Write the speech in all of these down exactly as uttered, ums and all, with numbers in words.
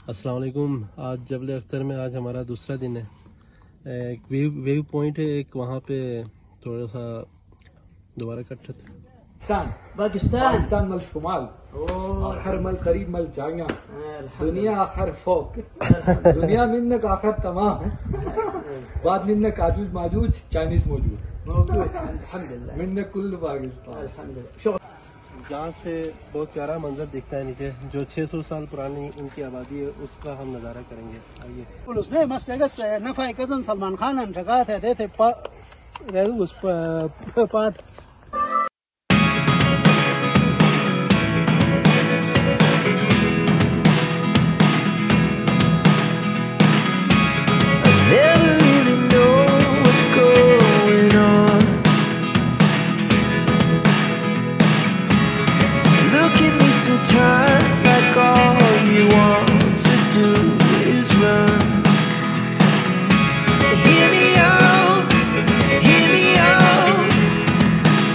अस्सलाम वालेकुम। आज जबल अख्तर में आज हमारा दूसरा दिन है। एक वेव वेव पॉइंट है एक, वहाँ पे थोड़ा सा दोबारा कट पाकिस्तान पाकिस्तान मल शुमाल आखर मल करीब मल जाएगा दुनिया आखर फोक दुनिया मिन्नक आखर तमाम बाद मिन्नक आजूज माजूज चाइनीज मौजूद अल्हम्दुलिल्लाह मिन्नक कुल्लु पाकिस्तान अल्हम्दुलिल्लाह। यहाँ से बहुत प्यारा मंजर दिखता है नीचे, जो छह सौ साल पुरानी इनकी आबादी है उसका हम नज़ारा करेंगे। आइए। उसने मसलगस नफा कजन सलमान खान अंशका थे देते पा उस पात Sometimes like all you want to do is run. Hear me out, hear me out.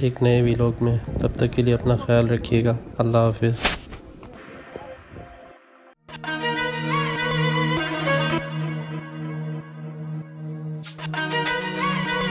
एक नए व्लॉग में। तब तक के लिए अपना ख्याल रखिएगा। अल्लाह हाफिज़। you.